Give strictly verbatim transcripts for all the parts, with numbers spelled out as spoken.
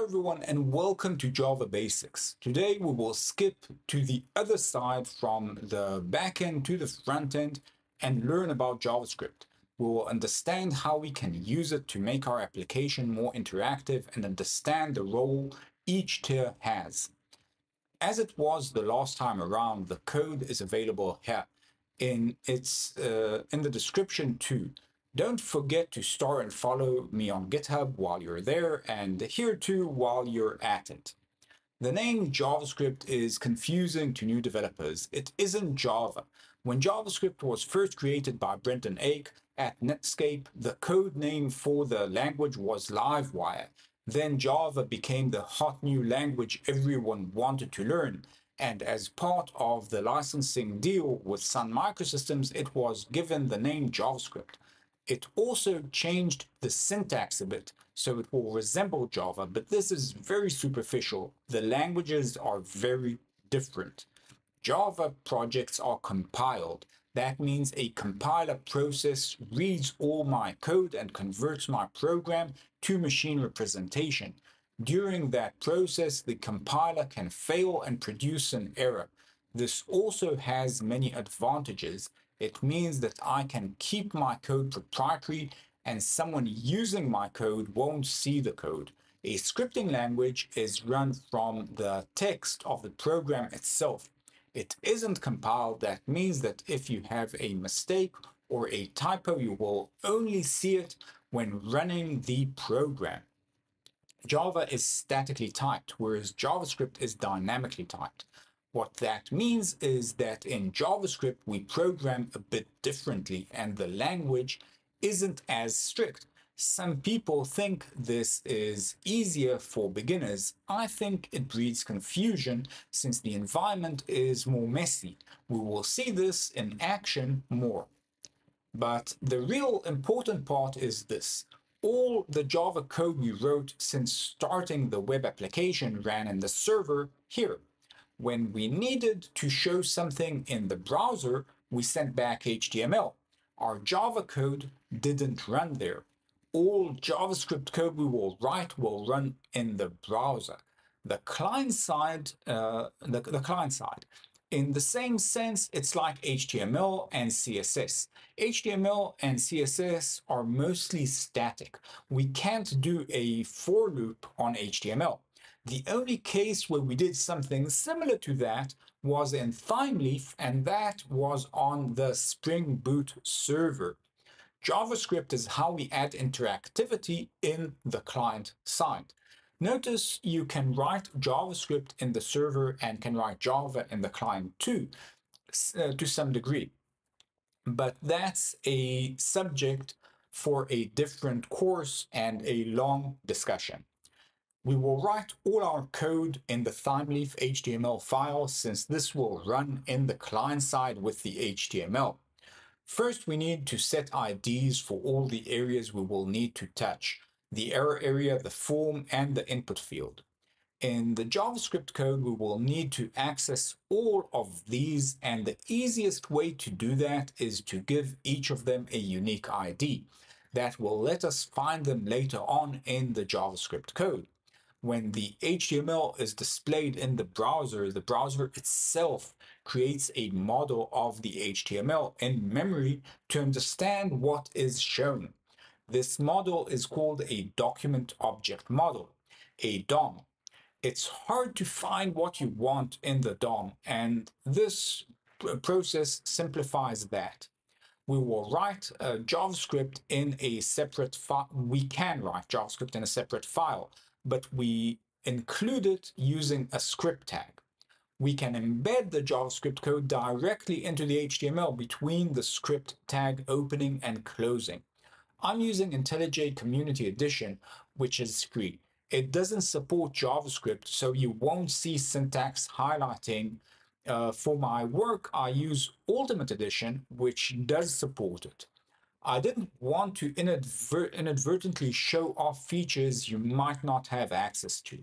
everyone and welcome to Java Basics. Today we will skip to the other side from the backend to the front end and learn about JavaScript. We will understand how we can use it to make our application more interactive and understand the role each tier has. As it was the last time around, the code is available here in its uh, in the description too. Don't forget to start and follow me on GitHub while you're there, and here too while you're at it. The name JavaScript is confusing to new developers. It isn't Java. When JavaScript was first created by Brendan Eich at Netscape, the code name for the language was Livewire. Then Java became the hot new language everyone wanted to learn, and as part of the licensing deal with Sun Microsystems, it was given the name JavaScript. It also changed the syntax a bit, so it will resemble Java, but this is very superficial. The languages are very different. Java projects are compiled. That means a compiler process reads all my code and converts my program to machine representation. During that process, the compiler can fail and produce an error. This also has many advantages. It means that I can keep my code proprietary and someone using my code won't see the code. A scripting language is run from the text of the program itself. It isn't compiled. That means that if you have a mistake or a typo, you will only see it when running the program. Java is statically typed, whereas JavaScript is dynamically typed. What that means is that in JavaScript, we program a bit differently and the language isn't as strict. Some people think this is easier for beginners. I think it breeds confusion since the environment is more messy. We will see this in action more. But the real important part is this. All the Java code we wrote since starting the web application ran in the server here. When we needed to show something in the browser, we sent back H T M L. Our Java code didn't run there. All JavaScript code we will write will run in the browser. The client side, uh, the, the client side. In the same sense, it's like H T M L and C S S. H T M L and C S S are mostly static. We can't do a for loop on H T M L. The only case where we did something similar to that was in Thymeleaf, and that was on the Spring Boot server. JavaScript is how we add interactivity in the client side. Notice you can write JavaScript in the server and can write Java in the client too, uh, to some degree. But that's a subject for a different course and a long discussion. We will write all our code in the Thymeleaf H T M L file since this will run in the client side with the H T M L. First, we need to set I Ds for all the areas we will need to touch: the error area, the form, and the input field. In the JavaScript code, we will need to access all of these, and the easiest way to do that is to give each of them a unique I D. That will let us find them later on in the JavaScript code. When the H T M L is displayed in the browser, the browser itself creates a model of the H T M L in memory to understand what is shown. This model is called a document object model, a D O M. It's hard to find what you want in the D O M, and this process simplifies that. We will write uh, JavaScript in a separate file. We can write JavaScript in a separate file, but we include it using a script tag. We can embed the JavaScript code directly into the H T M L between the script tag opening and closing. I'm using IntelliJ Community Edition, which is free. It doesn't support JavaScript, so you won't see syntax highlighting. Uh, for my work, I use Ultimate Edition, which does support it. I didn't want to inadvert inadvertently show off features you might not have access to.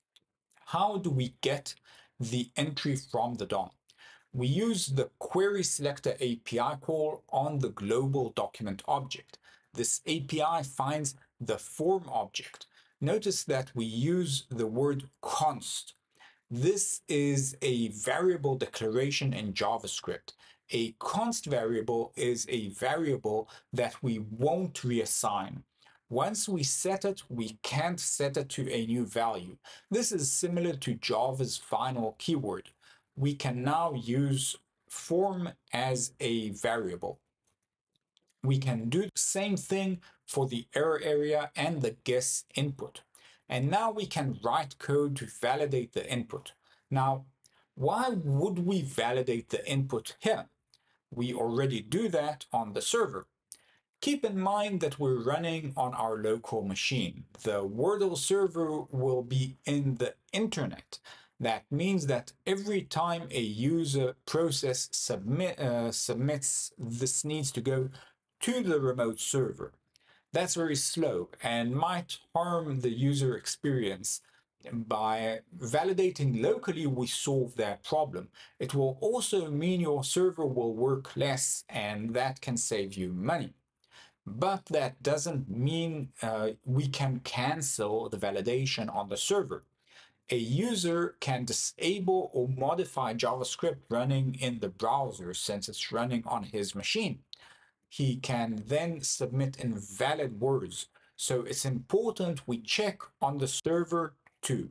How do we get the entry from the D O M? We use the Query Selector A P I call on the global document object. This A P I finds the form object. notice that we use the word const. This is a variable declaration in JavaScript. A const variable is a variable that we won't reassign. Once we set it, we can't set it to a new value. This is similar to Java's final keyword. We can now use form as a variable. We can do the same thing for the error area and the guess input. And now we can write code to validate the input. Now, why would we validate the input here? We already do that on the server. Keep in mind that we're running on our local machine. The Wordle server will be in the internet. That means that every time a user process submit, uh, submits, this needs to go to the remote server. That's very slow and might harm the user experience. By validating locally, we solve that problem. It will also mean your server will work less, and that can save you money. But that doesn't mean uh, we can cancel the validation on the server. A user can disable or modify JavaScript running in the browser since it's running on his machine. He can then submit invalid words. So it's important we check on the server too.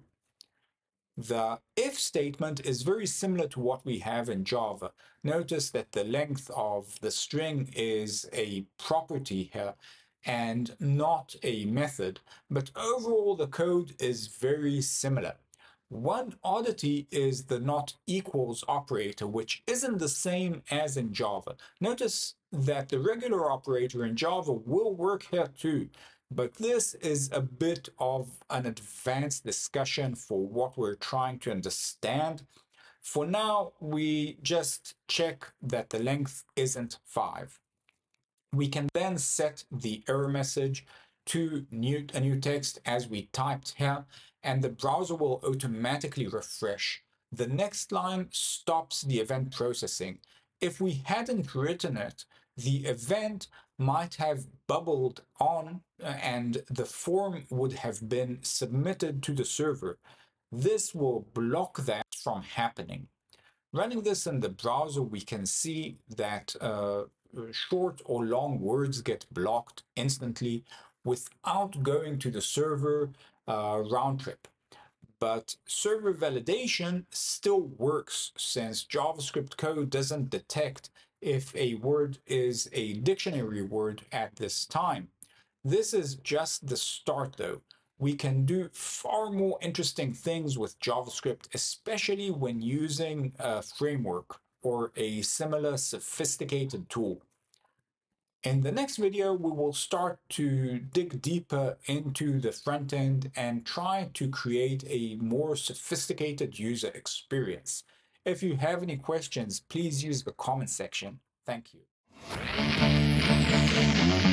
The if statement is very similar to what we have in Java. Notice that the length of the string is a property here and not a method, but overall the code is very similar. One oddity is the not equals operator, which isn't the same as in Java. Notice that the regular operator in Java will work here too, but this is a bit of an advanced discussion for what we're trying to understand. For now, we just check that the length isn't five. We can then set the error message to new, a new text as we typed here, and the browser will automatically refresh. The next line stops the event processing. If we hadn't written it, the event might have bubbled on and the form would have been submitted to the server. This will block that from happening. Running this in the browser, we can see that uh, short or long words get blocked instantly without going to the server uh, round trip. But server validation still works since JavaScript code doesn't detect if a word is a dictionary word at this time. This is just the start though. We can do far more interesting things with JavaScript, especially when using a framework or a similar sophisticated tool. In the next video, we will start to dig deeper into the front end and try to create a more sophisticated user experience. If you have any questions, please use the comment section. Thank you.